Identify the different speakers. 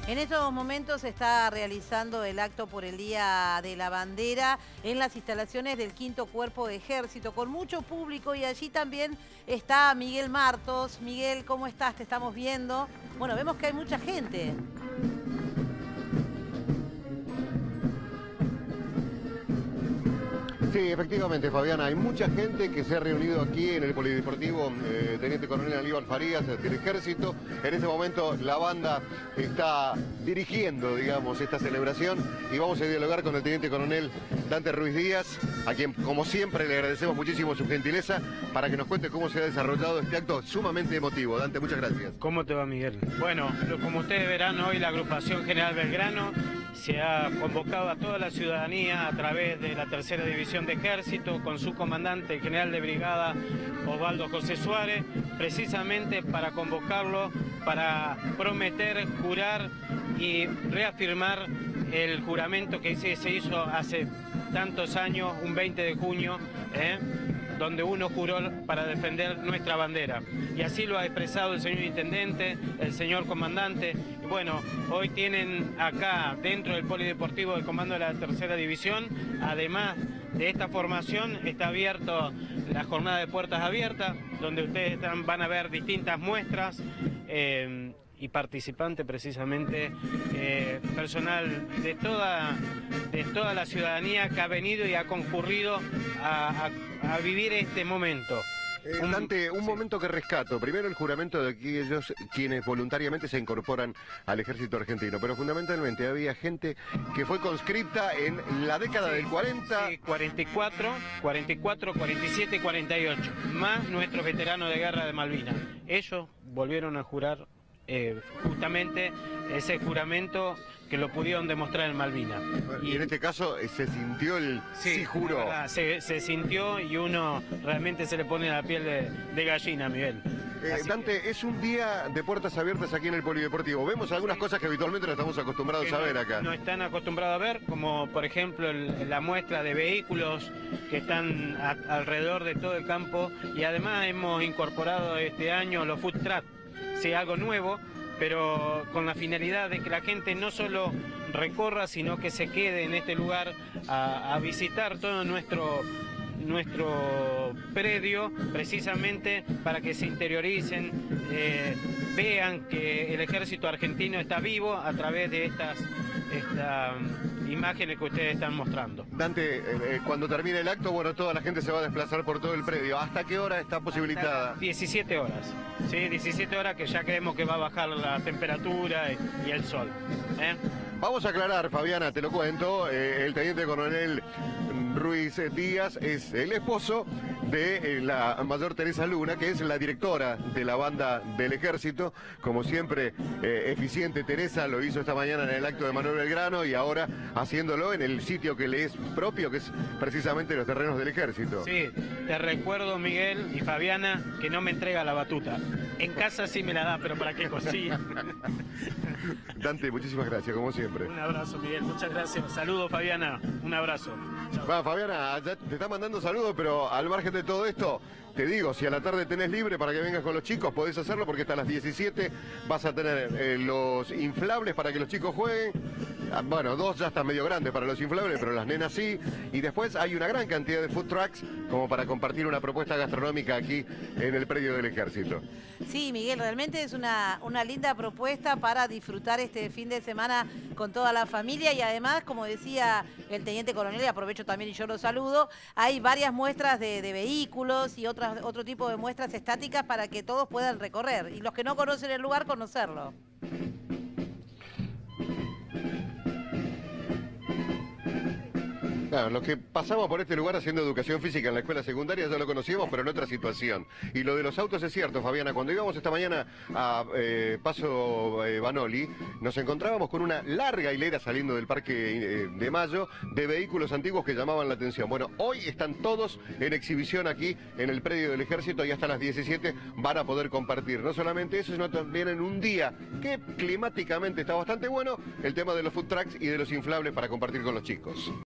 Speaker 1: En estos momentos se está realizando el acto por el Día de la Bandera en las instalaciones del 5º Cuerpo de Ejército, con mucho público, y allí también está Miguel Martos. Miguel, ¿cómo estás? Te estamos viendo. Bueno, vemos que hay mucha gente.
Speaker 2: Sí, efectivamente, Fabiana, hay mucha gente que se ha reunido aquí en el Polideportivo Teniente Coronel Aníbal Farías del Ejército. En este momento la banda está dirigiendo, digamos, esta celebración, y vamos a dialogar con el Teniente Coronel Dante Ruiz Díaz, a quien, como siempre, le agradecemos muchísimo su gentileza para que nos cuente cómo se ha desarrollado este acto sumamente emotivo. Dante, muchas gracias.
Speaker 3: ¿Cómo te va, Miguel? Bueno, como ustedes verán, hoy la agrupación General Belgrano se ha convocado a toda la ciudadanía a través de la Tercera División de Ejército con su comandante, el general de brigada Osvaldo José Suárez, precisamente para convocarlo, para prometer, jurar y reafirmar el juramento que se hizo hace tantos años, un 20 de junio, donde uno juró para defender nuestra bandera. Y así lo ha expresado el señor intendente, el señor comandante. Y bueno, hoy tienen acá, dentro del Polideportivo del Comando de la Tercera División, además de esta formación, está abierto la jornada de puertas abiertas, donde ustedes van a ver distintas muestras y participantes, precisamente, personal de toda la ciudadanía que ha venido y ha concurrido a vivir este momento.
Speaker 2: Dante, un momento que rescato. Primero, el juramento de aquellos quienes voluntariamente se incorporan al ejército argentino, pero fundamentalmente había gente que fue conscripta en la década del 40.
Speaker 3: Sí, 44, 47 y 48, más nuestros veteranos de guerra de Malvinas. Ellos volvieron a jurar justamente ese juramento que lo pudieron demostrar en Malvinas.
Speaker 2: Y en este caso se sintió el sí juró.
Speaker 3: Se sintió, y uno realmente se le pone la piel de gallina, Miguel.
Speaker 2: Dante, es un día de puertas abiertas aquí en el Polideportivo. Vemos algunas cosas que habitualmente no estamos acostumbrados a ver acá.
Speaker 3: No están acostumbrados a ver, como por ejemplo la muestra de vehículos que están alrededor de todo el campo, y además hemos incorporado este año los food truck. Sí, algo nuevo, pero con la finalidad de que la gente no solo recorra, sino que se quede en este lugar a visitar todo nuestro predio, precisamente para que se interioricen, vean que el ejército argentino está vivo a través de estas imágenes que ustedes están mostrando.
Speaker 2: Dante, cuando termine el acto, bueno, toda la gente se va a desplazar por todo el predio. ¿Hasta qué hora está posibilitada?
Speaker 3: Hasta 17 horas. Sí, 17 horas, que ya creemos que va a bajar la temperatura y el sol.
Speaker 2: Vamos a aclarar, Fabiana, te lo cuento, el Teniente Coronel Ruiz Díaz es el esposo de la mayor Teresa Luna, que es la directora de la banda del Ejército. Como siempre, eficiente Teresa, lo hizo esta mañana en el acto de Manuel Belgrano, y ahora haciéndolo en el sitio que le es propio, que es precisamente los terrenos del Ejército.
Speaker 3: Sí, te recuerdo, Miguel y Fabiana, que no me entrega la batuta. En casa sí me la da, pero ¿para qué cocina?
Speaker 2: Dante, muchísimas gracias, como siempre.
Speaker 3: Un abrazo, Miguel, muchas gracias. Saludos, Fabiana, un abrazo.
Speaker 2: Va, Fabiana, ya te está mandando saludos, pero al margen de todo esto, te digo, si a la tarde tenés libre para que vengas con los chicos, podés hacerlo, porque hasta las 17 vas a tener los inflables para que los chicos jueguen. Bueno, 2 ya están medio grandes para los inflables, pero las nenas sí. Y después hay una gran cantidad de food trucks como para compartir una propuesta gastronómica aquí en el predio del Ejército.
Speaker 1: Sí, Miguel, realmente es una linda propuesta para disfrutar este fin de semana con toda la familia, y además, como decía el Teniente Coronel, y aprovecho también y yo lo saludo, hay varias muestras de vehículos y otro tipo de muestras estáticas para que todos puedan recorrer, y los que no conocen el lugar, conocerlo.
Speaker 2: Claro, los que pasamos por este lugar haciendo educación física en la escuela secundaria ya lo conocíamos, pero en otra situación. Y lo de los autos es cierto, Fabiana. Cuando íbamos esta mañana a Paso Banoli, nos encontrábamos con una larga hilera saliendo del Parque de Mayo de vehículos antiguos que llamaban la atención. Bueno, hoy están todos en exhibición aquí en el predio del Ejército, y hasta las 17 van a poder compartir. No solamente eso, sino también en un día que climáticamente está bastante bueno, el tema de los food trucks y de los inflables para compartir con los chicos.